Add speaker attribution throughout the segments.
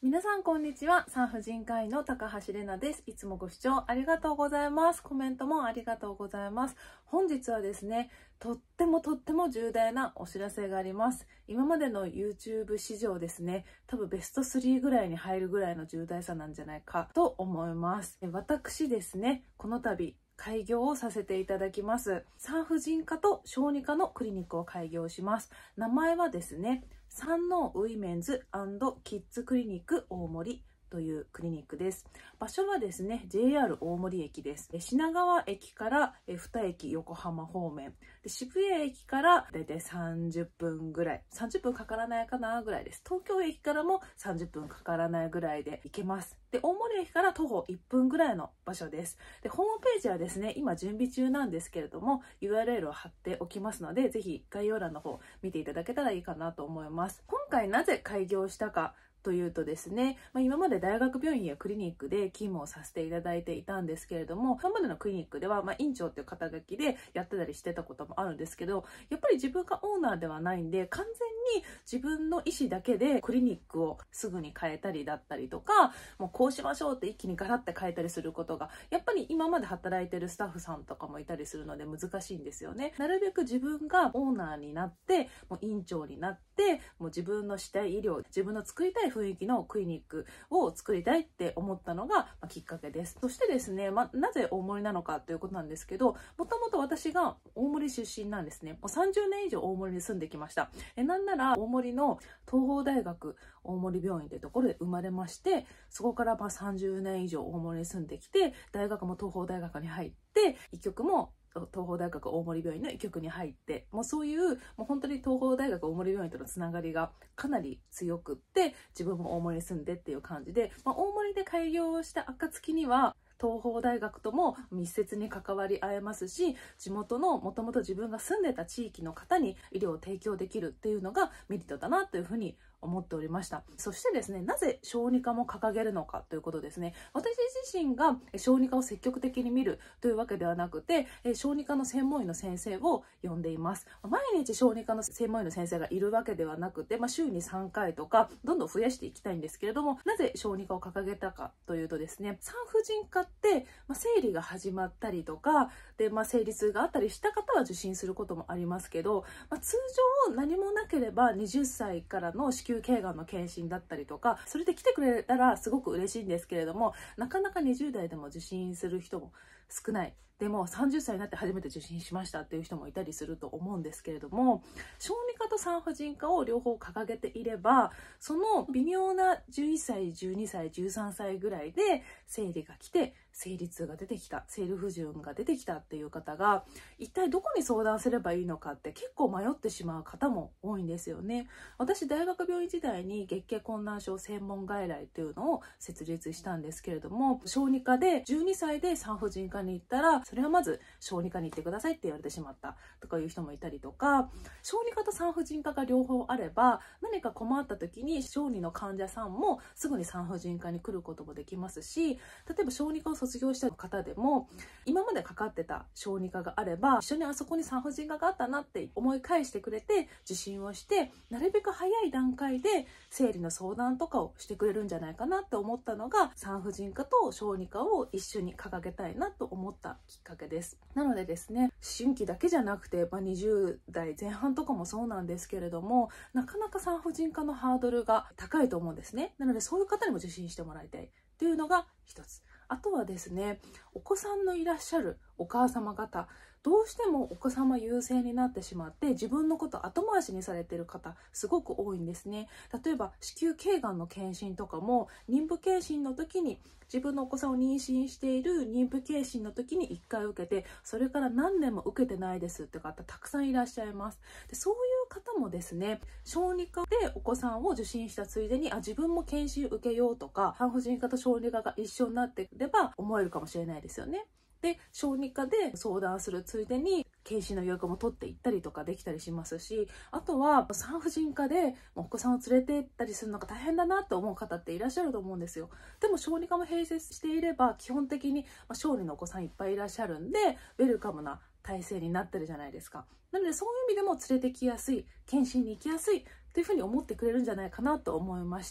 Speaker 1: 皆さんこんにちは。産婦人科医の高橋玲奈です。いつもご視聴ありがとうございます。コメントもありがとうございます。本日はですね、とっても重大なお知らせがあります。今までの YouTube 史上ですね、多分ベスト3ぐらいに入るぐらいの重大さなんじゃないかと思います。私ですね、この度開業をさせていただきます。産婦人科と小児科のクリニックを開業します。名前はですね、産農ウィメンズ&キッズクリニック大森というクリニックです。場所はですね、JR 大森駅です。品川駅から2駅横浜方面。渋谷駅からだいたい30分ぐらい。30分かからないかなぐらいです。東京駅からも30分かからないぐらいで行けます。大森駅から徒歩1分ぐらいの場所です。ホームページはですね、今準備中なんですけれども、URL を貼っておきますので、ぜひ概要欄の方見ていただけたらいいかなと思います。今回なぜ開業したかというとですね、今まで大学病院やクリニックで勤務をさせていただいていたんですけれども、今までのクリニックでは、院長っていう肩書きでやってたりしてたこともあるんですけど、やっぱり自分がオーナーではないんで、完全に自分の意思だけでクリニックをすぐに変えたりだったりとか、もうこうしましょうって一気にガラッて変えたりすることが、やっぱり今まで働いてるスタッフさんとかもいたりするので難しいんですよね。なるべく自分がオーナーになって、もう院長になって、もう自分のしたい医療、自分の作りたい雰囲気のクリニックを作りたいって思ったのがきっかけです。そしてですね、なぜ大森なのかということなんですけど、もともと私が大森出身なんですね。もう30年以上大森に住んできました。なんなら大森の東邦大学大森病院というところで生まれまして、そこから30年以上大森に住んできて、大学も東邦大学に入って、医局も東邦大学大森病院の医局に入って、もうそういうもう本当に東邦大学大森病院とのつながりがかなり強くって、自分も大森に住んでっていう感じで、大森で開業した暁には東邦大学とも密接に関わり合えますし、地元のもともと自分が住んでた地域の方に医療を提供できるっていうのがメリットだなというふうに思っておりました。そしてですね、なぜ小児科も掲げるのかということですね。私自身が小児科を積極的に見るというわけではなくて、小児科の専門医の先生を呼んでいます。毎日小児科の専門医の先生がいるわけではなくて、週に3回とかどんどん増やしていきたいんですけれども、なぜ小児科を掲げたかというとですね、産婦人科って、生理が始まったりとかで、生理痛があったりした方は受診することもありますけど、通常何もなければ20歳からの子宮頸がんの検診だったりとか、それで来てくれたらすごく嬉しいんですけれども、なかなか20代でも受診する人も少ない。でも30歳になって初めて受診しましたっていう人もいたりすると思うんですけれども、小児科と産婦人科を両方掲げていれば、その微妙な11歳、12歳、13歳ぐらいで生理が来て、生理痛が出てきた、生理不順が出てきたっていう方が、一体どこに相談すればいいのかって結構迷ってしまう方も多いんですよね。私、大学病院時代に月経困難症専門外来というのを設立したんですけれども、小児科で12歳で産婦人科に行ったら、それはまず小児科に行ってくださいって言われてしまったとかいう人もいたりとか、小児科と産婦人科が両方あれば、何か困った時に小児の患者さんもすぐに産婦人科に来ることもできますし、例えば小児科を卒業した方でも今までかかってた小児科があれば、一緒にあそこに産婦人科があったなって思い返してくれて受診をして、なるべく早い段階で生理の相談とかをしてくれるんじゃないかなって思ったのが、産婦人科と小児科を一緒に掲げたいなと思ったきっかけです。なのでですね、思春期だけじゃなくて、20代前半とかもそうなんですけれども、なかなか産婦人科のハードルが高いと思うんですね。なのでそういう方にも受診してもらいたいっていうのが一つ。あとはですね、お子さんのいらっしゃるお母様方、どうしてもお子様優先になってしまって自分のこと後回しにされている方すごく多いんですね。例えば子宮頸がんの検診とかも、妊婦検診の時に自分のお子さんを妊娠している妊婦検診の時に1回受けて、それから何年も受けてないですって方たくさんいらっしゃいます。でそういう方もですね、小児科でお子さんを受診したついでに自分も検診受けようとか、産婦人科と小児科が一緒になってれば思えるかもしれないですよね。で小児科で相談するついでに検診の予約も取っていったりとかできたりしますし、あとは産婦人科でお子さんを連れて行ったりするのが大変だなと思う方っていらっしゃると思うんですよ。でも小児科も併設していれば基本的に小児のお子さんいっぱいいらっしゃるんで、ウェルカムな体制になってるじゃないですか。なのでそういう意味でも連れてきやすい、検診に行きやすいというふうに思ってくれるんじゃないかなと思いました。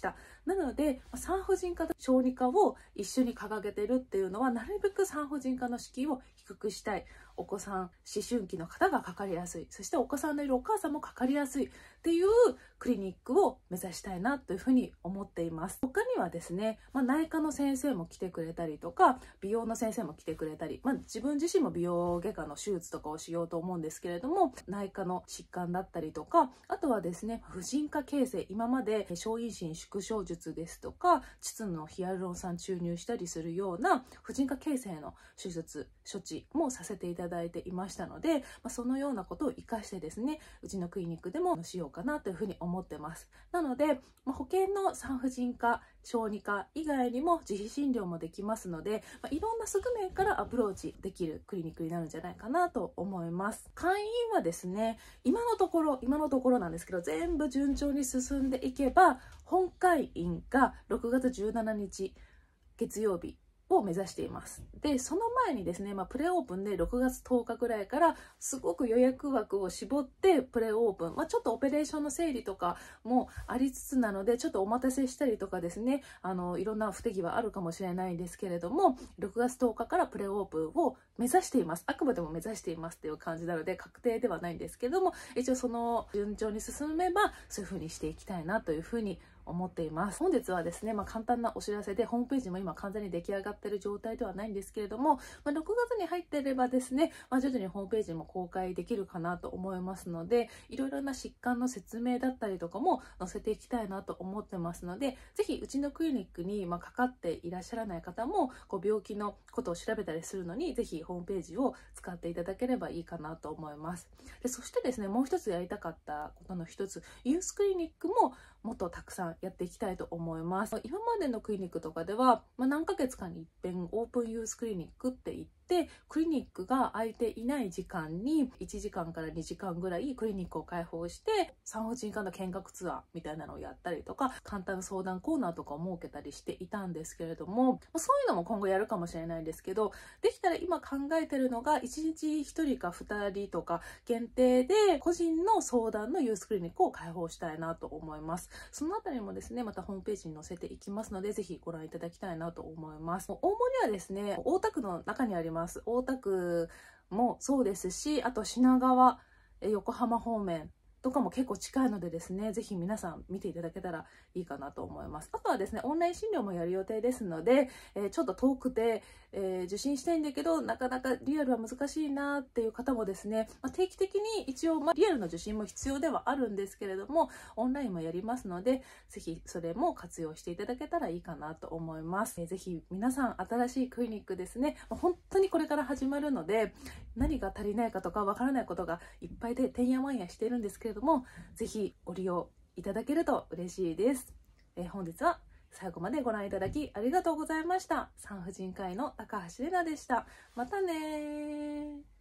Speaker 1: なので産婦人科と小児科を一緒に掲げてるっていうのは、なるべく産婦人科の敷居を低くしたい。お子さん、思春期の方がかかりやすい、そしてお子さんのいるお母さんもかかりやすいっていうクリニックを目指したいなというふうに思っています。他にはですね、内科の先生も来てくれたりとか、美容の先生も来てくれたり、自分自身も美容外科の手術とかをしようと思うんですけれども、内科の疾患だったりとか、あとはですね、婦人科形成、今まで小陰唇縮小術ですとか、膣のヒアルロン酸注入したりするような婦人科形成の手術、処置もさせていただいていましたので、そのようなことを活かしてですね、うちのクリニックでもしようかなというふうに思ってます。なので、保険の産婦人科、小児科以外にも自費診療もできますので、いろんな側面からアプローチできるクリニックになるんじゃないかなと思います。会員はですね、今のところなんですけど、全部順調に進んでいけば、本会員が6月17日月曜日を目指しています。で、その前にですね、プレオープンで6月10日ぐらいからすごく予約枠を絞ってプレオープン、ちょっとオペレーションの整理とかもありつつなので、ちょっとお待たせしたりとかですね、いろんな不手際あるかもしれないんですけれども、6月10日からプレオープンを目指しています。あくまでも目指していますっていう感じなので、確定ではないんですけども、一応その順調に進めばそういう風にしていきたいなというふうに思っています。本日はですね、簡単なお知らせで、ホームページも今完全に出来上がっている状態ではないんですけれども、6月に入っていればですね、徐々にホームページも公開できるかなと思いますので、いろいろな疾患の説明だったりとかも載せていきたいなと思ってますので、ぜひうちのクリニックにかかっていらっしゃらない方も、病気のことを調べたりするのに、ぜひホームページを使っていただければいいかなと思います。で、そしてですね、もう一つやりたかったことの一つ、ユースクリニックももっとたくさんやっていきたいと思います。今までのクリニックとかでは、何ヶ月かに一遍オープンユースクリニックって言って、クリニックが空いていない時間に1時間から2時間ぐらいクリニックを開放して、産婦人科の見学ツアーみたいなのをやったりとか、簡単な相談コーナーとかを設けたりしていたんですけれども、そういうのも今後やるかもしれないんですけど、できたら今考えてるのが、1日1人か2人とか限定で個人の相談のユースクリニックを開放したいなと思います。そのあたりもですね、またホームページに載せていきますので、ぜひご覧いただきたいなと思います。大森はですね、大田区の中にあります。大田区もそうですし、あと品川、横浜方面とかも結構近いのでですね、ぜひ皆さん見ていただけたらいいかなと思います。あとはですね、オンライン診療もやる予定ですので、ちょっと遠くて、受診したいんだけど、なかなかリアルは難しいなっていう方もですね、定期的に一応、リアルの受診も必要ではあるんですけれども、オンラインもやりますので、ぜひそれも活用していただけたらいいかなと思います。ぜひ皆さん新しいクリニックですね、本当にこれから始まるので、何が足りないかとかわからないことがいっぱいでてんやわんやしてるんですけれども、ぜひご利用いただけると嬉しいです。本日は最後までご覧いただきありがとうございました。産婦人科医の高橋玲奈でした。またねー。